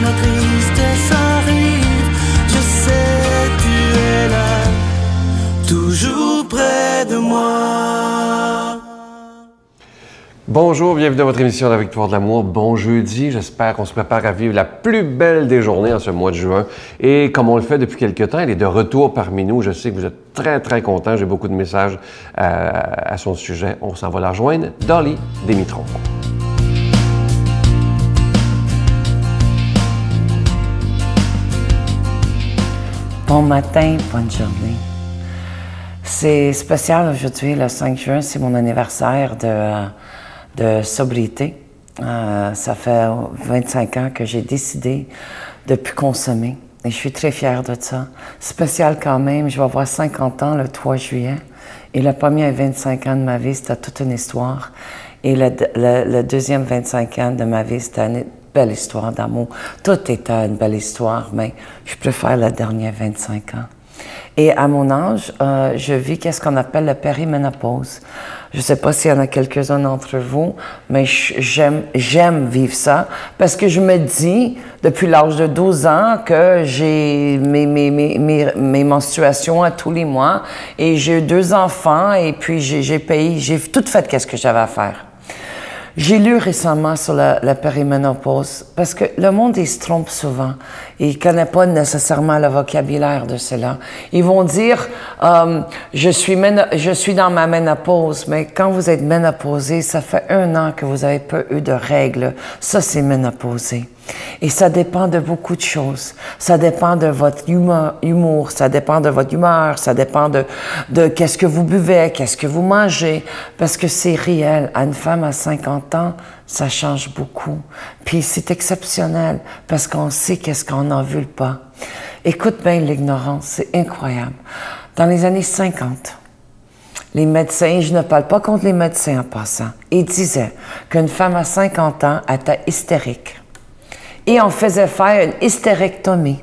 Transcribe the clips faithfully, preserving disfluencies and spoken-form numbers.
la tristesse arrive, je sais tu es là, toujours près de moi. Bonjour, bienvenue dans votre émission La Victoire de l'amour. Bon jeudi, j'espère qu'on se prépare à vivre la plus belle des journées en ce mois de juin. Et comme on le fait depuis quelques temps, elle est de retour parmi nous. Je sais que vous êtes très, très contents. J'ai beaucoup de messages à, à son sujet. On s'en va la rejoindre. Dolly Démitron. Bon matin, bonne journée. C'est spécial aujourd'hui, le cinq juin, c'est mon anniversaire de... de sobriété. Euh, ça fait vingt-cinq ans que j'ai décidé de ne plus consommer. Et je suis très fière de ça. Spécial quand même, je vais avoir cinquante ans le trois juillet. Et le premier vingt-cinq ans de ma vie, c'était toute une histoire. Et le, le, le deuxième vingt-cinq ans de ma vie, c'était une belle histoire d'amour. Tout était une belle histoire, mais je préfère le dernier vingt-cinq ans. Et à mon âge, euh, je vis qu'est-ce qu'on appelle la périménopause. Je ne sais pas s'il y en a quelques-uns d'entre vous, mais j'aime j'aime vivre ça parce que je me dis, depuis l'âge de douze ans, que j'ai mes, mes, mes, mes, mes menstruations à tous les mois et j'ai eu deux enfants et puis j'ai payé, j'ai tout fait qu'est-ce que j'avais à faire. J'ai lu récemment sur la, la périménopause parce que le monde, il se trompe souvent. Il ne connaît pas nécessairement le vocabulaire de cela. Ils vont dire euh, je suis je suis dans ma ménopause, mais quand vous êtes ménopausé, ça fait un an que vous avez peu eu de règles. Ça, c'est ménopausé. Et ça dépend de beaucoup de choses. Ça dépend de votre humeur, humour, ça dépend de votre humeur, ça dépend de, de qu'est-ce que vous buvez, qu'est-ce que vous mangez, parce que c'est réel. À une femme à cinquante ans, ça change beaucoup. Puis c'est exceptionnel, parce qu'on sait qu'est-ce qu'on n'en veut pas. Écoute bien l'ignorance, c'est incroyable. Dans les années cinquante, les médecins, je ne parle pas contre les médecins en passant, ils disaient qu'une femme à cinquante ans était hystérique. Et on faisait faire une hystérectomie.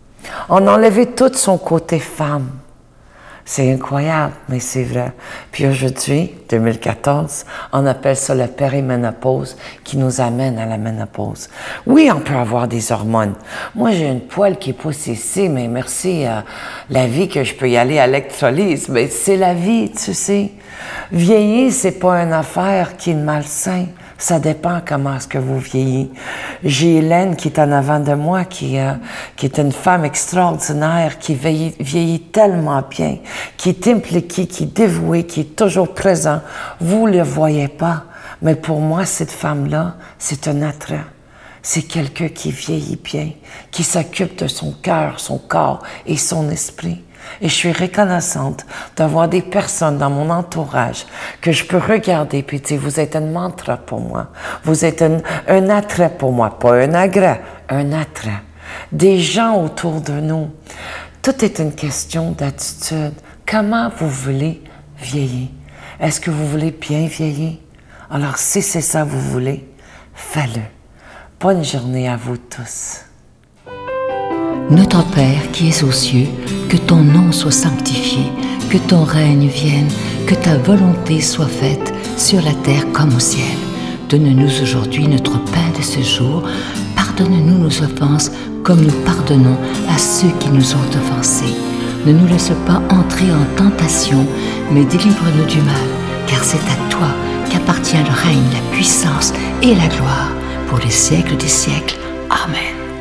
On enlevait tout son côté femme. C'est incroyable, mais c'est vrai. Puis aujourd'hui, deux mille quatorze, on appelle ça la périménopause qui nous amène à la ménopause. Oui, on peut avoir des hormones. Moi, j'ai une poêle qui pousse ici, mais merci à la vie que je peux y aller à l'électrolyse. Mais c'est la vie, tu sais. Vieillir, c'est pas une affaire qui est malsain. Ça dépend comment est-ce que vous vieillissez. J'ai Hélène qui est en avant de moi, qui, euh, qui est une femme extraordinaire, qui vieillit, vieillit tellement bien, qui est impliquée, qui est dévouée, qui est toujours présent. Vous ne le voyez pas, mais pour moi, cette femme-là, c'est un attrait. C'est quelqu'un qui vieillit bien, qui s'occupe de son cœur, son corps et son esprit. Et je suis reconnaissante d'avoir des personnes dans mon entourage que je peux regarder et dire, vous êtes un mantra pour moi. Vous êtes un, un attrait pour moi. Pas un agrès, un attrait. Des gens autour de nous. Tout est une question d'attitude. Comment vous voulez vieillir? Est-ce que vous voulez bien vieillir? Alors, si c'est ça que vous voulez, faites-le. Bonne journée à vous tous. Notre Père qui es aux cieux, que ton nom soit sanctifié, que ton règne vienne, que ta volonté soit faite sur la terre comme au ciel. Donne-nous aujourd'hui notre pain de ce jour. Pardonne-nous nos offenses comme nous pardonnons à ceux qui nous ont offensés. Ne nous laisse pas entrer en tentation, mais délivre-nous du mal, car c'est à toi qu'appartient le règne, la puissance et la gloire pour les siècles des siècles. Amen.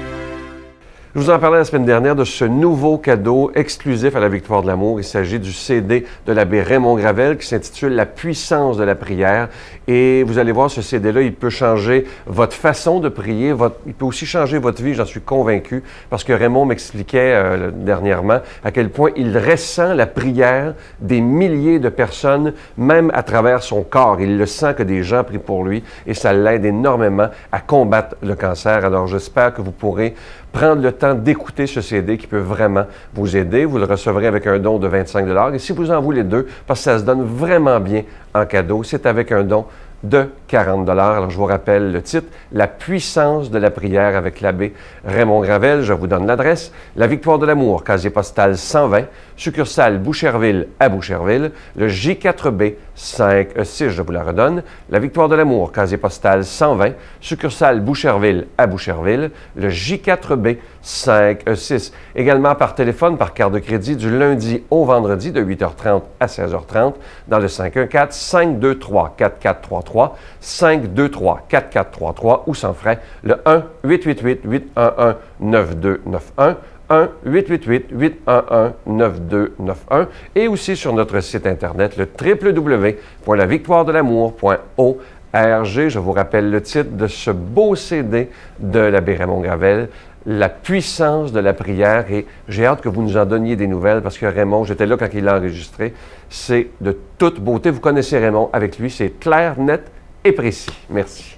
Je vous en parlais la semaine dernière de ce nouveau cadeau exclusif à la Victoire de l'amour. Il s'agit du C D de l'abbé Raymond Gravel qui s'intitule « La puissance de la prière ». Et vous allez voir, ce C D-là, il peut changer votre façon de prier, votre, il peut aussi changer votre vie, j'en suis convaincu, parce que Raymond m'expliquait euh, dernièrement à quel point il ressent la prière des milliers de personnes, même à travers son corps. Il le sent que des gens prient pour lui et ça l'aide énormément à combattre le cancer. Alors j'espère que vous pourrez prendre le temps d'écouter ce C D qui peut vraiment vous aider. Vous le recevrez avec un don de vingt-cinq dollars. Et si vous en voulez deux, parce que ça se donne vraiment bien en cadeau, c'est avec un don de quarante dollars. Alors, je vous rappelle le titre, « La puissance de la prière » avec l'abbé Raymond Gravel. Je vous donne l'adresse, La Victoire de l'amour, casier postal cent vingt, succursale Boucherville à Boucherville, le J quatre B cinq six. Je vous la redonne. La Victoire de l'amour, casier postal cent vingt, succursale Boucherville à Boucherville, le J quatre B cinq six. Également par téléphone, par carte de crédit du lundi au vendredi de huit heures trente à seize heures trente dans le cinq un quatre, cinq deux trois, quatre quatre trois trois, cinq deux trois, quatre quatre trois trois ou sans frais le un huit huit huit, huit un un, neuf deux neuf un, un huit huit huit, huit un un, neuf deux neuf un et aussi sur notre site internet le w w w point la victoire de l'amour point org. Je vous rappelle le titre de ce beau C D de l'abbé Raymond Gravel, La puissance de la prière, et j'ai hâte que vous nous en donniez des nouvelles parce que Raymond, j'étais là quand il l'a enregistré, c'est de toute beauté. Vous connaissez Raymond, avec lui c'est clair, net et précis. Merci.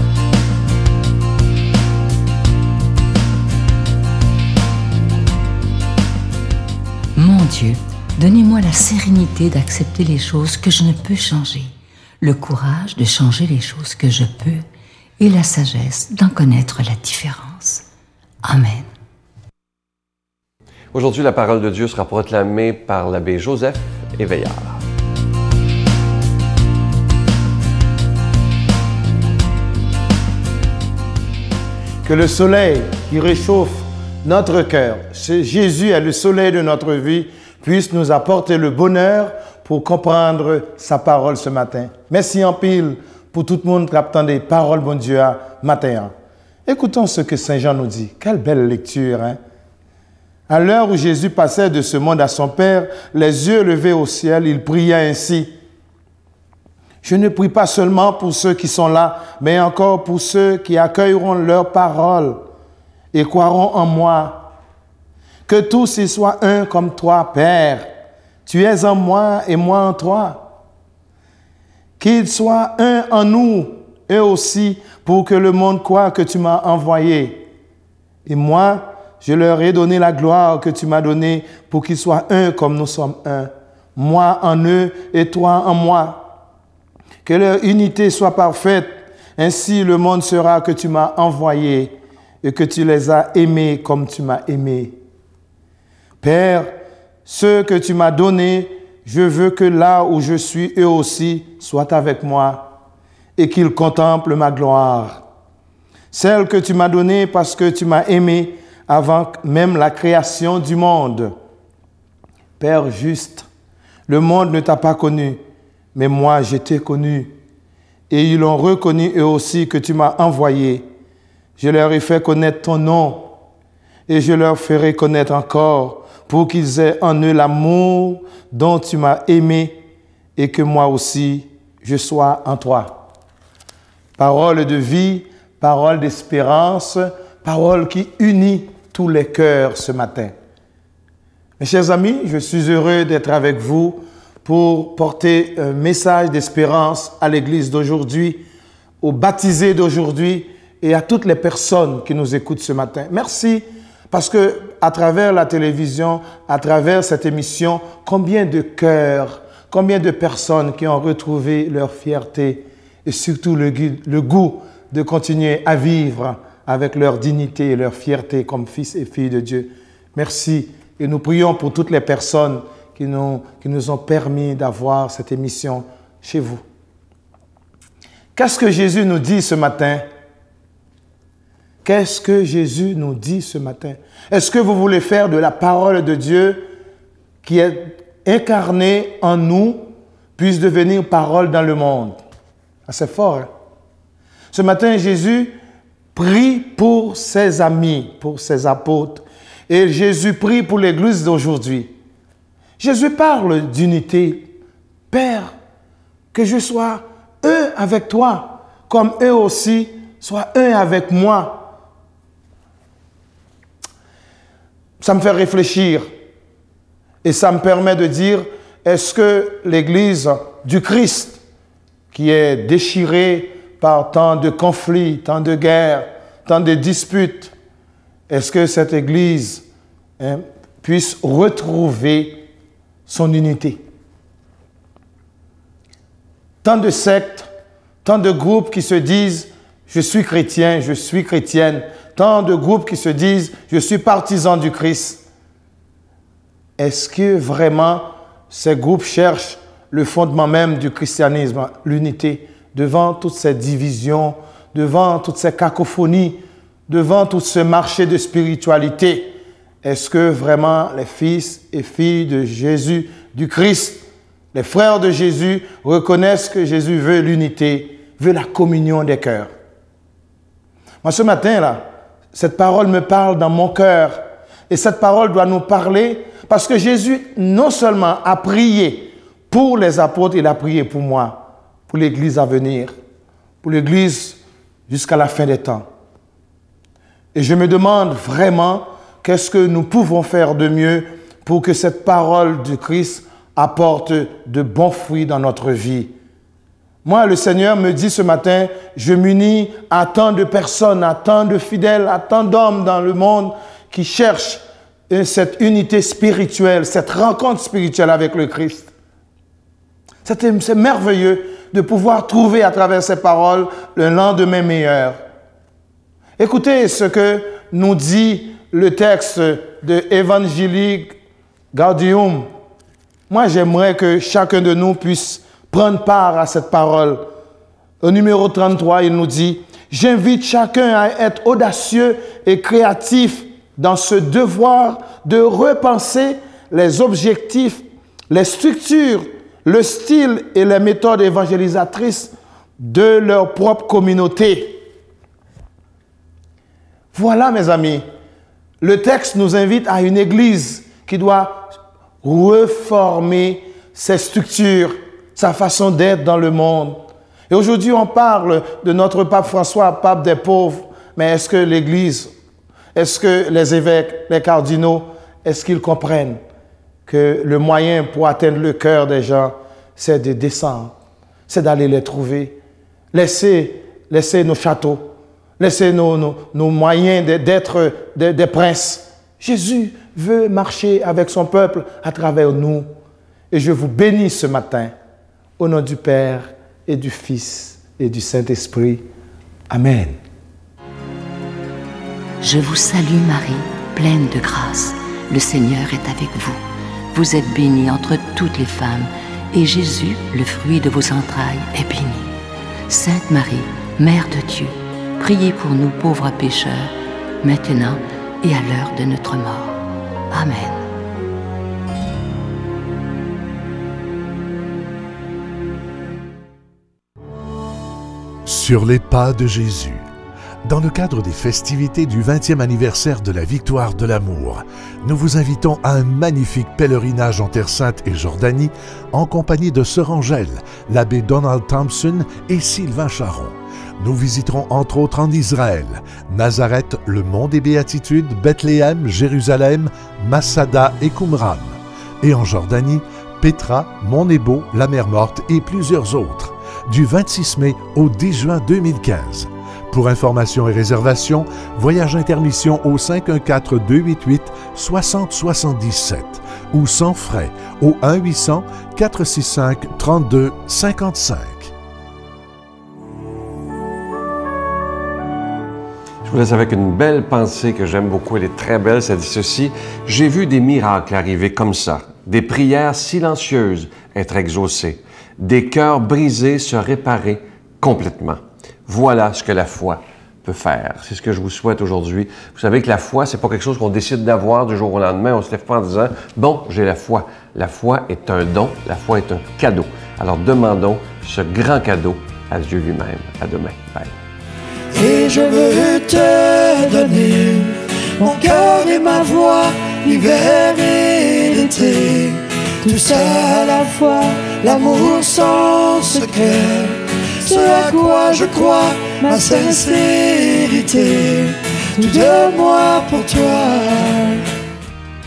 Mon Dieu, donnez-moi la sérénité d'accepter les choses que je ne peux changer, le courage de changer les choses que je peux et la sagesse d'en connaître la différence. Amen. Aujourd'hui, la parole de Dieu sera proclamée par l'abbé Joseph Éveillard. Que le soleil qui réchauffe notre cœur, Jésus est le soleil de notre vie, puisse nous apporter le bonheur pour comprendre sa parole ce matin. Merci en pile pour tout le monde qui attend des paroles, bon Dieu, à matin. Écoutons ce que Saint Jean nous dit. Quelle belle lecture, hein? À l'heure où Jésus passait de ce monde à son Père, les yeux levés au ciel, il pria ainsi. Je ne prie pas seulement pour ceux qui sont là, mais encore pour ceux qui accueilleront leurs paroles et croiront en moi. Que tous y soient un comme toi, Père. Tu es en moi et moi en toi. Qu'ils soient un en nous, eux aussi, pour que le monde croie que tu m'as envoyé. Et moi, je leur ai donné la gloire que tu m'as donnée pour qu'ils soient un comme nous sommes un. Moi en eux et toi en moi. Que leur unité soit parfaite. Ainsi le monde saura que tu m'as envoyé et que tu les as aimés comme tu m'as aimé. Père, ceux que tu m'as donnés, je veux que là où je suis, eux aussi soient avec moi et qu'ils contemplent ma gloire. Celle que tu m'as donnée parce que tu m'as aimé avant même la création du monde. Père juste, le monde ne t'a pas connu, mais moi je t'ai connu. Et ils ont reconnu eux aussi que tu m'as envoyé. Je leur ai fait connaître ton nom et je leur ferai connaître encore pour qu'ils aient en eux l'amour dont tu m'as aimé et que moi aussi je sois en toi. Parole de vie, parole d'espérance, parole qui unit tous les cœurs ce matin. Mes chers amis, je suis heureux d'être avec vous pour porter un message d'espérance à l'Église d'aujourd'hui, aux baptisés d'aujourd'hui et à toutes les personnes qui nous écoutent ce matin. Merci, parce que à travers la télévision, à travers cette émission, combien de cœurs, combien de personnes qui ont retrouvé leur fierté et surtout le, le goût de continuer à vivre avec leur dignité et leur fierté comme fils et filles de Dieu. Merci. Et nous prions pour toutes les personnes qui nous, qui nous ont permis d'avoir cette émission chez vous. Qu'est-ce que Jésus nous dit ce matin? Qu'est-ce que Jésus nous dit ce matin? Est-ce que vous voulez faire de la parole de Dieu qui est incarnée en nous, puisse devenir parole dans le monde? Ah, c'est fort, hein? Ce matin, Jésus prie pour ses amis, pour ses apôtres. Et Jésus prie pour l'Église d'aujourd'hui. Jésus parle d'unité. Père, que je sois un avec toi, comme eux aussi soient un avec moi. Ça me fait réfléchir. Et ça me permet de dire, est-ce que l'Église du Christ, qui est déchirée par tant de conflits, tant de guerres, tant de disputes, est-ce que cette Église hein, puisse retrouver son unité? Tant de sectes, tant de groupes qui se disent « je suis chrétien, je suis chrétienne », tant de groupes qui se disent « je suis partisan du Christ ». Est-ce que vraiment ces groupes cherchent le fondement même du christianisme, l'unité, devant toutes ces divisions, devant toutes ces cacophonies, devant tout ce marché de spiritualité. Est-ce que vraiment les fils et filles de Jésus, du Christ, les frères de Jésus reconnaissent que Jésus veut l'unité, veut la communion des cœurs? Moi, ce matin-là, cette parole me parle dans mon cœur. Et cette parole doit nous parler parce que Jésus, non seulement a prié pour les apôtres, il a prié pour moi, pour l'Église à venir, pour l'Église jusqu'à la fin des temps. Et je me demande vraiment qu'est-ce que nous pouvons faire de mieux pour que cette parole du Christ apporte de bons fruits dans notre vie. Moi, le Seigneur me dit ce matin, je m'unis à tant de personnes, à tant de fidèles, à tant d'hommes dans le monde qui cherchent cette unité spirituelle, cette rencontre spirituelle avec le Christ. C'est merveilleux de pouvoir trouver à travers ces paroles le lendemain meilleur. Écoutez ce que nous dit le texte de Evangelii Gaudium. Moi, j'aimerais que chacun de nous puisse prendre part à cette parole. Au numéro trente-trois, il nous dit « J'invite chacun à être audacieux et créatif dans ce devoir de repenser les objectifs, les structures, le style et les méthodes évangélisatrices de leur propre communauté. » Voilà, mes amis, le texte nous invite à une église qui doit reformer ses structures, sa façon d'être dans le monde. Et aujourd'hui, on parle de notre pape François, pape des pauvres, mais est-ce que l'église, est-ce que les évêques, les cardinaux, est-ce qu'ils comprennent que le moyen pour atteindre le cœur des gens, c'est de descendre, c'est d'aller les trouver, laisser, laisser nos châteaux, laisser nos, nos, nos moyens d'être des, des princes. Jésus veut marcher avec son peuple à travers nous. Et je vous bénis ce matin, au nom du Père et du Fils et du Saint-Esprit. Amen. Je vous salue Marie, pleine de grâce. Le Seigneur est avec vous. Vous êtes bénie entre toutes les femmes, et Jésus, le fruit de vos entrailles, est béni. Sainte Marie, Mère de Dieu, priez pour nous pauvres pécheurs, maintenant et à l'heure de notre mort. Amen. Sur les pas de Jésus. Dans le cadre des festivités du vingtième anniversaire de la victoire de l'amour, nous vous invitons à un magnifique pèlerinage en Terre Sainte et Jordanie en compagnie de Sœur Angèle, l'abbé Donald Thompson et Sylvain Charon. Nous visiterons entre autres en Israël, Nazareth, le mont des Béatitudes, Bethléem, Jérusalem, Massada et Qumran. Et en Jordanie, Pétra, Mont Nebo, la mer Morte et plusieurs autres, du vingt-six mai au dix juin deux mille quinze. Pour informations et réservations, Voyage Intermission au cinq un quatre, deux huit huit, six zéro sept sept ou sans frais au un huit cents, quatre six cinq, trente-deux cinquante-cinq. Je vous laisse avec une belle pensée que j'aime beaucoup, elle est très belle, ça dit ceci: « J'ai vu des miracles arriver comme ça, des prières silencieuses être exaucées, des cœurs brisés se réparer complètement. Voilà ce que la foi peut faire. » C'est ce que je vous souhaite aujourd'hui. Vous savez que la foi, c'est pas quelque chose qu'on décide d'avoir du jour au lendemain. On se lève pas en disant « Bon, j'ai la foi ». La foi est un don, la foi est un cadeau. Alors demandons ce grand cadeau à Dieu lui-même. À demain. Bye. Et je veux te donner mon cœur et ma voix, l'hiver et l'été, tout ça à la fois, l'amour sans secret, ce à quoi je crois, ma sincérité, tout de moi pour toi.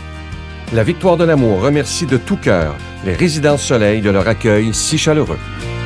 La Victoire de l'amour remercie de tout cœur les Résidences Soleil de leur accueil si chaleureux.